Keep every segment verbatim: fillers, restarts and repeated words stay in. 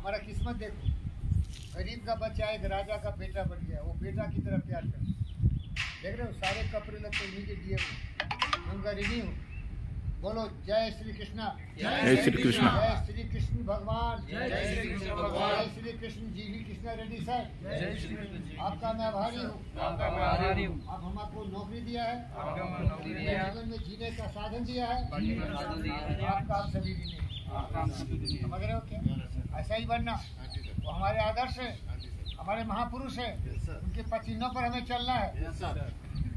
हमारा किस्मत देखो, गरीब का बच्चा एक राजा का बेटा बन गया, वो बेटा की तरफ प्यार कर। देख रहे हो सारे कपड़े लगते उन्हीं के दिए हुए, उनका ऋणी हूँ। बोलो जय श्री कृष्णा, जय श्री कृष्ण, जय श्री कृष्ण भगवान, जय श्री कृष्ण भगवान, जय श्री कृष्ण जी वी कृष्णा रेड्डी सर, जय श्री कृष्ण। आपका मैं आभारी हूँ, आपका मैं आभारी हूँ। आप हमको नौकरी दिया है, आपका मैं नौकरी दिया है, जीवन में जीने का साधन दिया है, साधन दिया है। आपका आप सभी ऋणी हैं। समझ रहे हो क्या? ऐसा ही बनना, वो हमारे आदर्श है, हमारे महापुरुष है, उनके पसीनों पर हमें चलना है।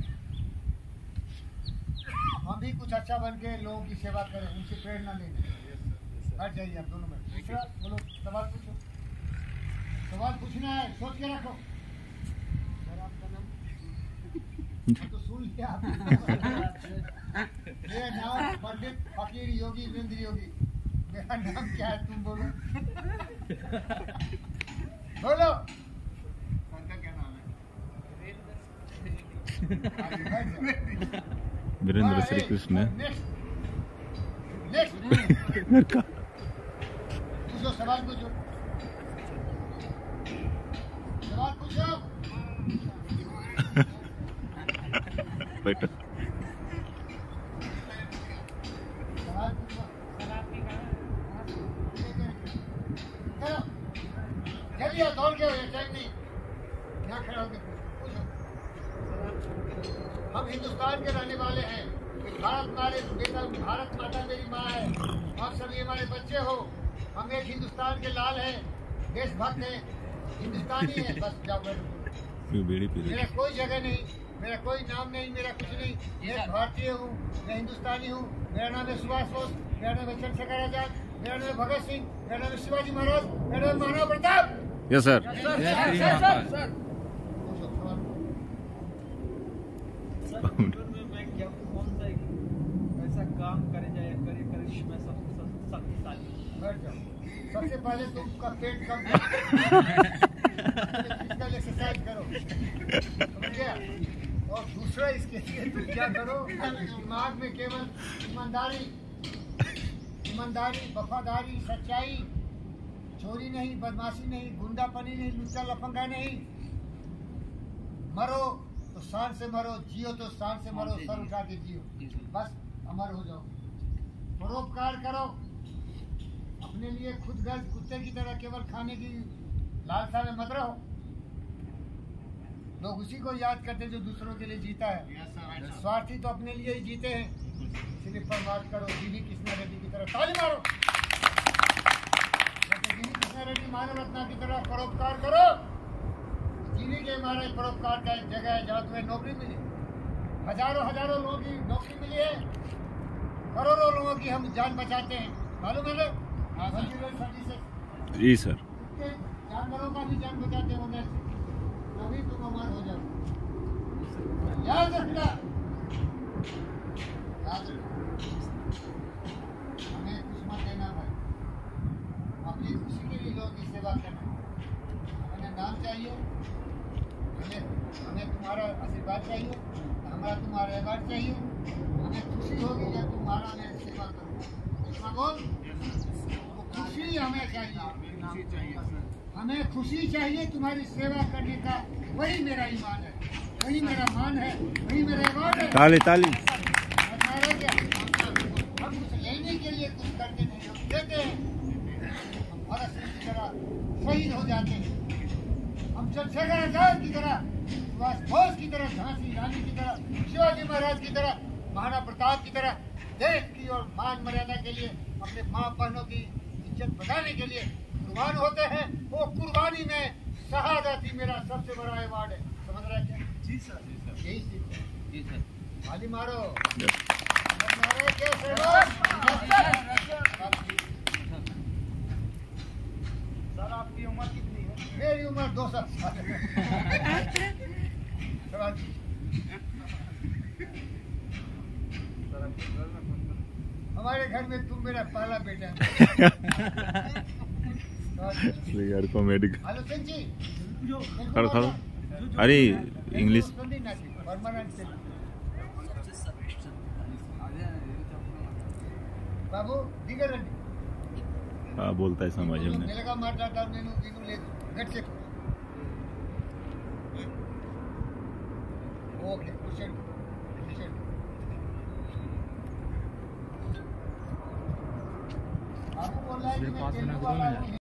हम भी कुछ अच्छा बन के लोगों की सेवा करें, उनसे प्रेरणा लेंगे। बैठ जाइए आप दोनों में। दूसरा बोलो, सवाल पूछो। सवाल पूछना है, सोच के रखो। सर आपका नाम तो सुन लिया आपने। मेरा नाम पंडित फकीर योगी वीरेंद्र योगी। मेरा नाम क्या है तुम बोलो। बोलो उनका क्या नाम है? वीरेंद्र श्री कृष्ण पूछो, सवाल पूछो, सवाल पूछो। बेटा सवाल पूछो। चलो जल्दी आओ, दौड़ के हो, ये टाइम नहीं। यहाँ खड़ा होकर पूछो। हम हिंदुस्तान के रहने वाले हैं। भारत हमारे बेटा, भारत माता मेरी माँ है। आप सभी हमारे बच्चे हो। हम एक हिंदुस्तान के लाल हैं, देशभक्त हैं, हिंदुस्तानी है। बस जाओ बैठो। बीड़ी पी मेरा कोई जगह नहीं, मेरा कोई नाम नहीं, मेरा कुछ नहीं। मैं भारतीय हूँ, मैं हिंदुस्तानी हूँ। मेरा नाम है सुभाष बोस, मेरा नाम है चंद्रशेखर आजाद, मेरा नाम है भगत सिंह, मेरा नाम है शिवाजी महाराज, मेरा नाम है महाराणा प्रताप। Yes sir. मैं क्या कौन सा ऐसा काम करे जाए करे करे मैं सब शक्तिशाली। बैठ जाओ। सबसे पहले तुमका पेट कम फिजिकल एक्सरसाइज करो, समझ गया? और दूसरा इसके लिए तुम क्या करो, दिमाग में केवल ईमानदारी, ईमानदारी, वफादारी, सच्चाई, चोरी नहीं, बदमाशी नहीं, गुंडापनी नहीं, लुच्चा लफंगा नहीं। मरो तो शान से मरो, जियो तो शान से मरो, सर उठा के जियो, बस अमर हो जाओ। परोपकार करो, अपने लिए खुद गर्ज कुत्ते की तरह केवल खाने की लालसा में मत रहो। लोग उसी को याद करते जो दूसरों के लिए जीता है, स्वार्थी तो अपने लिए ही जीते हैं। इसलिए परवार करो, जीवी कृष्णा रेड्डी की तरह ताली मारो। जीवी कृष्णा रेड्डी मानव रत्ना की तरह परोपकार करो। जीवी के हमारे परोपकार का एक जगह है जहाँ तुम्हें नौकरी मिली, हजारों हजारों लोगों की नौकरी मिली है, करोड़ों लोगों की हम जान बचाते हैं, मालूम है? जी सर। जानवरों का भी जान बचाते होने से, तभी तुम अमर हो जाओ। याद रखना, याद रखना, हमें कुछ मत देना भाई, अपनी खुशी के लिए लोगों की सेवा करना। हमें नाम चाहिए, हमें हमें तुम्हारा आशीर्वाद चाहिए, हमारा तुम्हारा अवार्ड चाहिए। हमें खुशी होगी जब तुम्हारा हमें सेवा करूँगा। बोल, खुशी हमें चाहिए, हमें खुशी चाहिए तुम्हारी सेवा करने का। वही मेरा ईमान है, वही मेरा मान है, वही मेरा अवार्ड है। ताली ताली। क्या हम कुछ लेने के लिए कुछ करते नहीं, हम देते हैं। हम भगत सिंह की तरह शहीद हो जाते हैं, हम चंद्रशेखर आजाद की तरह, सुभाष बोस की तरह, झांसी रानी की तरह, शिवाजी महाराज की तरह, महाराणा प्रताप की तरह देश की और मान मर्यादा के लिए, अपने माँ बहनों की इज्जत बढ़ाने के लिए कुर्बान होते हैं। वो कुर्बानी में शहादत ही मेरा सबसे बड़ा अवार्ड है। समझ रहे क्या? जी सर, जी सर, यही सीख है। जी सर। ताली मारो। सर आपकी उम्र कितनी है? मेरी उम्र दो सौ साल है। हमारे घर में तुम मेरा पहला बेटा है। यार कॉमेडी। हेलो संजी, खड़ो खड़ो। अरे इंग्लिश। बाबू दिगर రండి। ఆ बोलता है समझ में మెల్లగా మాట్లాడతాను నేను నేను లేదు గట్స్ ఇట్ ఓకే కూర్చోండి కూర్చోండి आपको बोल रहा है कि मैं तेलुगु वाला हूँ